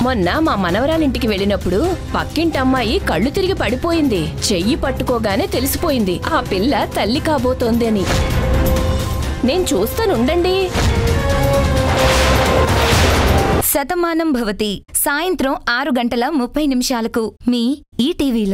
మొన్న మా మనవరాలింటికి వెళ్ళినప్పుడు పక్కింటి అమ్మాయి కళ్ళు తిరిగి పడిపోయింది. చెయ్యి పట్టుకోగానే తెలిసిపోయింది ఆ పిల్ల తల్లి కాబోతోంది అని. నేను చూస్తానుండండి. శతమానం భవతి సాయంత్రం 6 గంటల 30 నిమిషాలకు మీ ఈటీవీలో.